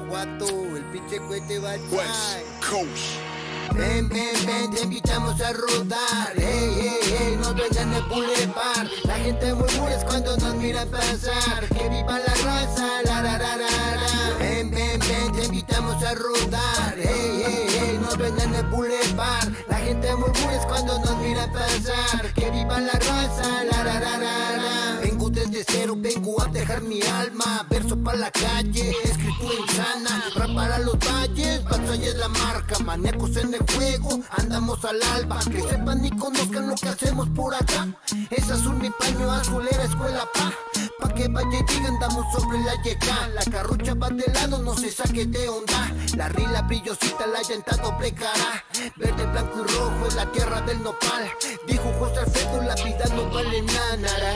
Guanajuato, el pinche cohete va a West Coast. Ven, te invitamos a rodar. Hey, nos vengan de Boulevard. La gente murmura cuando nos mira pasar. Que viva la raza, Ven, te invitamos a rodar. Hey, nos vengan de Boulevard. La gente murmura cuando nos mira pasar. Que viva la raza, Vengo desde cero, vengo a dejar mi alma. Verso para la calle, escritura insana. Rap para los valles, batalla es la marca. Maníacos en el juego, andamos al alba. Que sepan y conozcan lo que hacemos por acá. Es azul mi paño, azulera escuela pa' que vaya y diga, andamos sobre la yeca. La carrucha va de lado, no se saque de onda. La rila brillosita, la llanta doble cara. Verde, blanco y rojo es la tierra del nopal. Dijo José Alfredo, la vida no vale nada.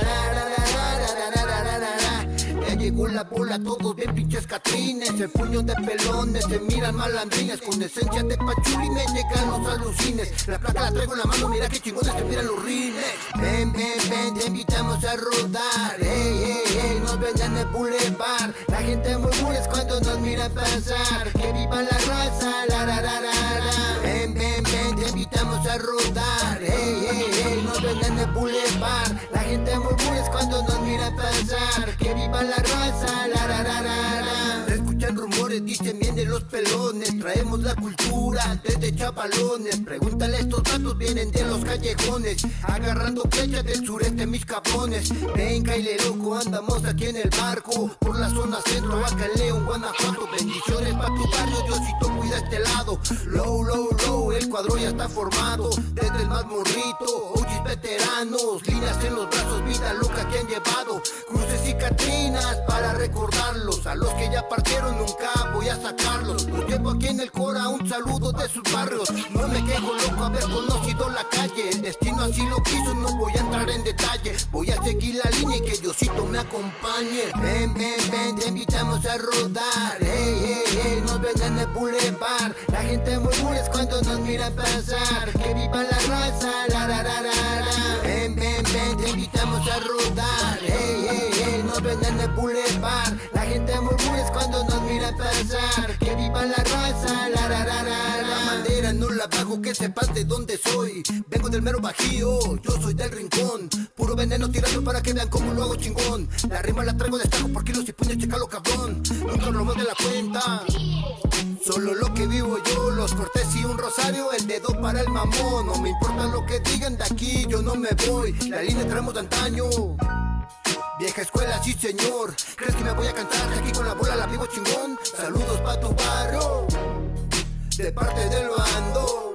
Ya llegó la bola, todos bien pinches catrines. El puño de pelones, se miran malandrines. Con esencia de pachuli me llegan los alucines. La placa la traigo en la mano, mira que chingones se miran los rines. Ven, te invitamos a rodar. Hey, nos vengan de Boulevard. La gente murmura cuando nos mira pasar. Que viva la raza, Ven, te invitamos a rodar. Hey, nos vengan de Boulevard. La gente murmura cuando nos mira pasar. Que viva la raza, Se escuchan rumores, dicen bien de los pelones. Traemos la cultura desde chavalones. Pregúntale a estos datos, vienen de los callejones. Agarrando flechas del sureste mis cabrones. Venga y le loco, andamos aquí en el barco. Por la zona centro, acá en León, Guanajuato. Bendiciones pa' tu barrio, Diosito cuida este lado. Low, el cuadro ya está formado. Desde el más morrito, OGs veteranos. Líneas en los brazos, vida loca que han llevado. Cruces y catrinas para recordarlos. A los que ya partieron nunca voy a sacarlos. Los llevo aquí en el Cora, un saludo de sus barrios. No me quejo loco haber conocido la calle. El destino así lo quiso, no voy a entrar en detalle. Voy a seguir la línea y que Diosito me acompañe. Ven, te invitamos a rodar. Hey, nos vengan de Boulevard. La gente murmura cuando nos mira pasar. Que viva la raza, Ven, te invitamos a rodar. Hey, nos vengan de Boulevard. La gente murmura cuando nos mira pasar. Que viva la raza, La bandera no la bajo, que sepas de dónde soy. Vengo del mero bajío, yo soy del rincón. Puro veneno tirando para que vean cómo lo hago chingón. La rima la traigo de estajo por kilos y puños, checalo cabrón. Nunca lo más de la cuenta. Solo lo que vivo yo, los cortés y un rosario, el dedo para el mamón. No me importa lo que digan de aquí, yo no me voy. La línea traemos de antaño. Vieja escuela, sí señor. ¿Crees que me voy a cantar? Aquí con la bola la vivo chingón. Saludos pa' tu barrio, de parte del bando.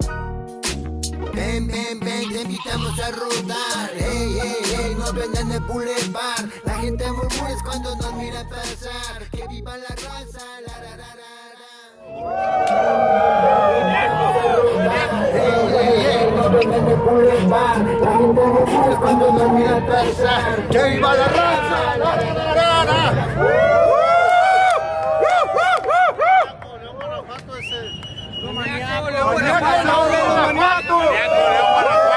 Ven, te invitamos a rodar. Hey, nos vengan de Boulevard. La gente murmura cuando nos mira pasar. Que viva la raza, nos vengan de Boulevard. La gente murmura cuando nos mira pasar. Que viva la raza, León Guanajuato.